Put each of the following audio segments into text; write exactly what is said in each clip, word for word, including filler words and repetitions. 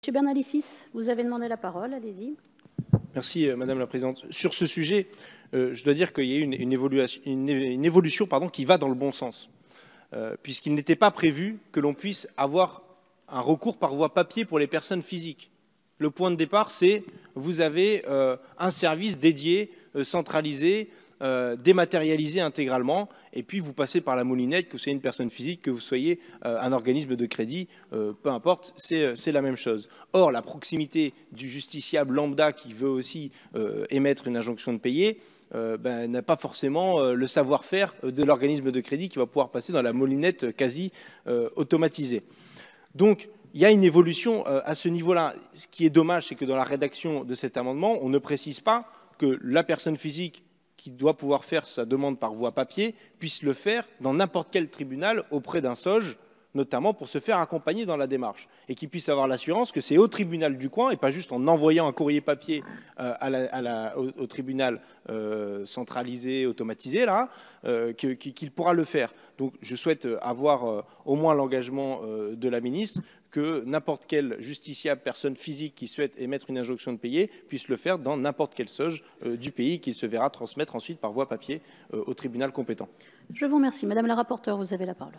Monsieur Bernalicis, vous avez demandé la parole, allez-y. Merci Madame la Présidente. Sur ce sujet, euh, je dois dire qu'il y a une, une évolution, une, une évolution pardon, qui va dans le bon sens, euh, puisqu'il n'était pas prévu que l'on puisse avoir un recours par voie papier pour les personnes physiques. Le point de départ, c'est vous avez euh, un service dédié, euh, centralisé, euh, dématérialisé intégralement, et puis vous passez par la moulinette, que vous soyez une personne physique, que vous soyez euh, un organisme de crédit, euh, peu importe, c'est la même chose. Or, la proximité du justiciable lambda qui veut aussi euh, émettre une injonction de payer, Euh, ben, n'a pas forcément euh, le savoir-faire de l'organisme de crédit qui va pouvoir passer dans la moulinette quasi euh, automatisée. Donc, il y a une évolution euh, à ce niveau-là. Ce qui est dommage, c'est que dans la rédaction de cet amendement, on ne précise pas que la personne physique qui doit pouvoir faire sa demande par voie papier puisse le faire dans n'importe quel tribunal auprès d'un S O G, notamment pour se faire accompagner dans la démarche, et qu'il puisse avoir l'assurance que c'est au tribunal du coin, et pas juste en envoyant un courrier papier euh, à la, à la, au, au tribunal euh, centralisé, automatisé, là, euh, qu'il qu'il pourra le faire. Donc je souhaite avoir euh, au moins l'engagement euh, de la ministre que n'importe quel justiciable, personne physique qui souhaite émettre une injonction de payer puisse le faire dans n'importe quel S O G euh, du pays, qu'il se verra transmettre ensuite par voie papier euh, au tribunal compétent. Je vous remercie. Madame la rapporteure, vous avez la parole.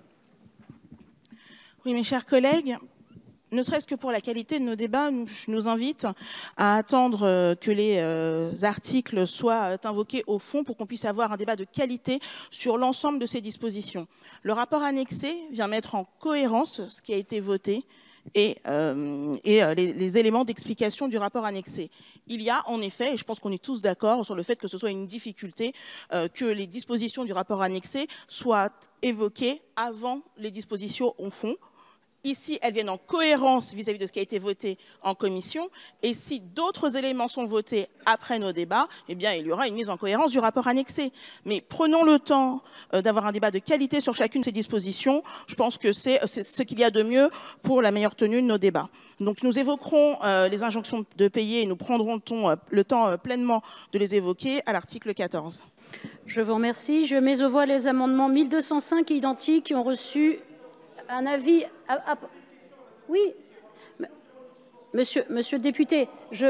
Oui, mes chers collègues, ne serait-ce que pour la qualité de nos débats, je nous invite à attendre que les articles soient invoqués au fond pour qu'on puisse avoir un débat de qualité sur l'ensemble de ces dispositions. Le rapport annexé vient mettre en cohérence ce qui a été voté et, euh, et les, les éléments d'explication du rapport annexé. Il y a en effet, et je pense qu'on est tous d'accord sur le fait que ce soit une difficulté, euh, que les dispositions du rapport annexé soient évoquées avant les dispositions au fond. Ici, elles viennent en cohérence vis-à-vis de ce qui a été voté en commission. Et si d'autres éléments sont votés après nos débats, eh bien, il y aura une mise en cohérence du rapport annexé. Mais prenons le temps d'avoir un débat de qualité sur chacune de ces dispositions. Je pense que c'est ce qu'il y a de mieux pour la meilleure tenue de nos débats. Donc, nous évoquerons euh, les injonctions de payer et nous prendrons le temps, euh, le temps euh, pleinement de les évoquer à l'article quatorze. Je vous remercie. Je mets aux voix les amendements mille deux cent cinq identiques qui ont reçu un avis. À, à, oui, monsieur, monsieur le député, je.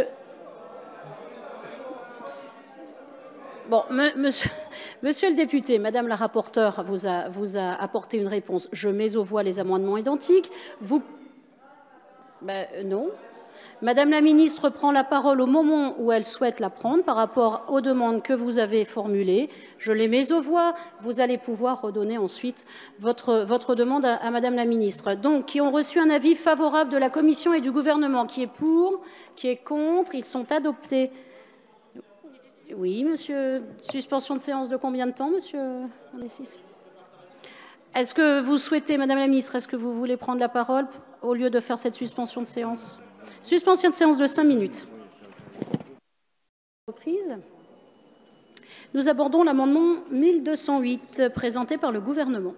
Bon, me, monsieur, monsieur le député, Madame la rapporteure vous a, vous a apporté une réponse. Je mets aux voix les amendements identiques. Vous. Ben, non. Madame la ministre prend la parole au moment où elle souhaite la prendre par rapport aux demandes que vous avez formulées. Je les mets aux voix. Vous allez pouvoir redonner ensuite votre, votre demande à, à Madame la ministre. Donc, qui ont reçu un avis favorable de la Commission et du gouvernement, qui est pour, qui est contre, ils sont adoptés. Oui, monsieur. Suspension de séance de combien de temps, monsieur Bernalicis ? Est-ce que vous souhaitez, Madame la ministre, est-ce que vous voulez prendre la parole au lieu de faire cette suspension de séance ? Suspension de séance de cinq minutes. Nous abordons l'amendement mille deux cent huit présenté par le gouvernement.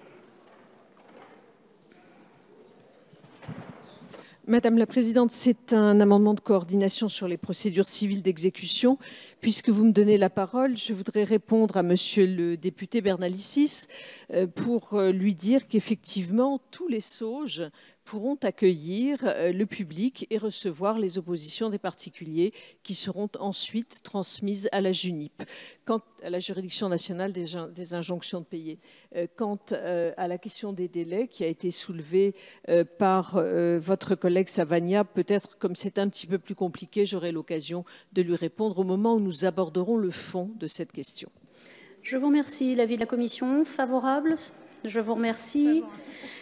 Madame la Présidente, c'est un amendement de coordination sur les procédures civiles d'exécution. Puisque vous me donnez la parole, je voudrais répondre à Monsieur le député Bernalicis pour lui dire qu'effectivement, tous les S O G pourront accueillir le public et recevoir les oppositions des particuliers qui seront ensuite transmises à la JUNIP, quant à la juridiction nationale des, des injonctions de payer. Quant à la question des délais qui a été soulevée par votre collègue Savagna, peut-être comme c'est un petit peu plus compliqué, j'aurai l'occasion de lui répondre au moment où nous aborderons le fond de cette question. Je vous remercie. L'avis de la commission, favorable ? Je vous remercie. Favorable.